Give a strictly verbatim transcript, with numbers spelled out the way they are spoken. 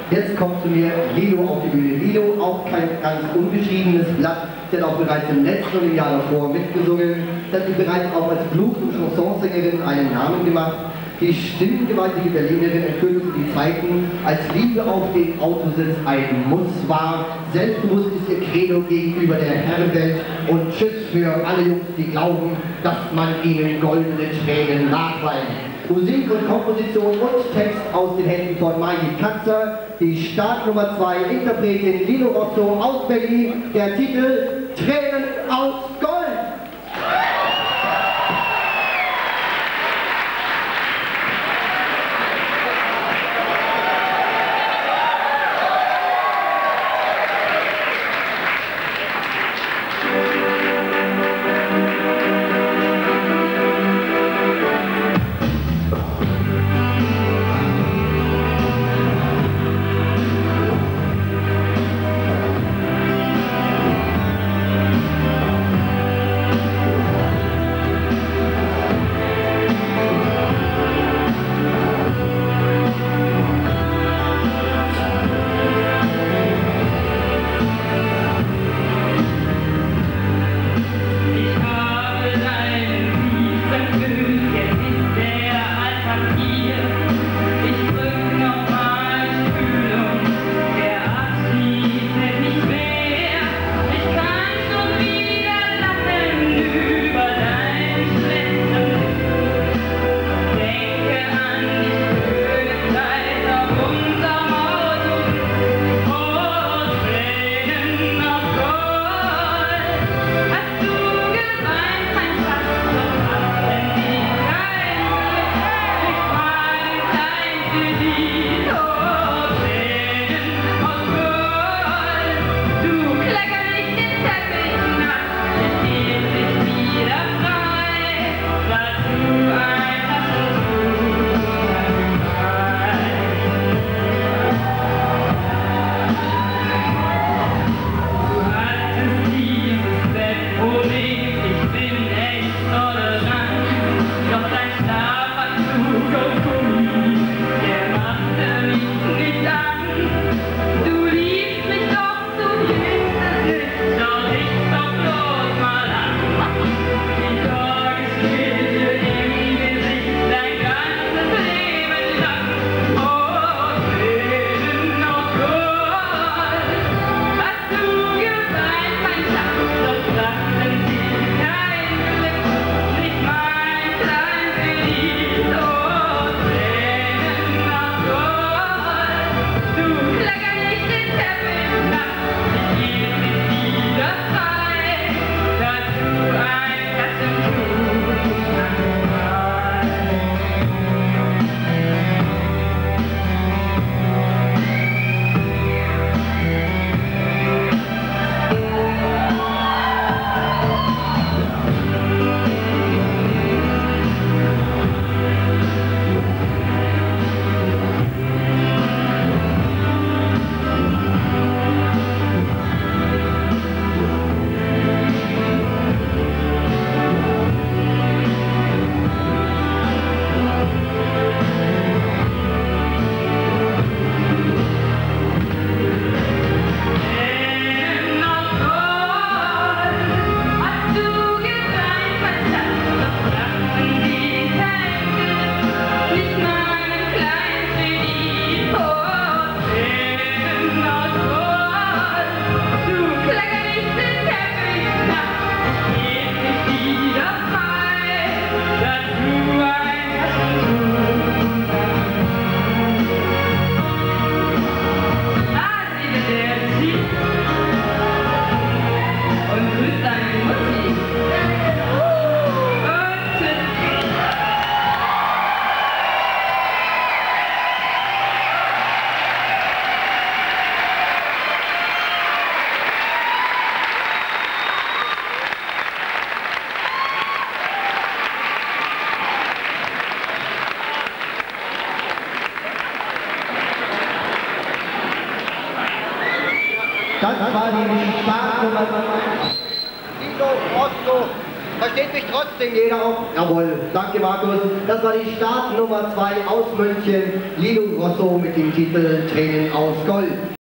Jetzt kommt zu mir Lilo auf die Bühne. Lilo, auch kein ganz unbeschriebenes Blatt. Sie hat auch bereits im letzten und im Jahr davor mitgesungen. Sie hat sich bereits auch als Blues- und Chansonsängerin einen Namen gemacht. Die stimmgewaltige Berlinerin erfüllte die Zeiten, als Liebe auf dem Autositz ein Muss war. Selbstbewusst ist ihr Credo gegenüber der Herrenwelt und Tschüss für alle Jungs, die glauben, dass man ihnen goldene Tränen nachweint. Musik und Komposition und Text aus den Händen von Maji Katzer, die Startnummer zwei Interpretin Lilo Rosso aus Berlin, der Titel Tränen aus Gold. Das war die Startnummer Lilo Rosso Versteht mich trotzdem jeder auch? Jawohl, danke Markus. Das war die Startnummer zwei aus München, Lilo Grosso mit dem Titel Tränen aus Gold.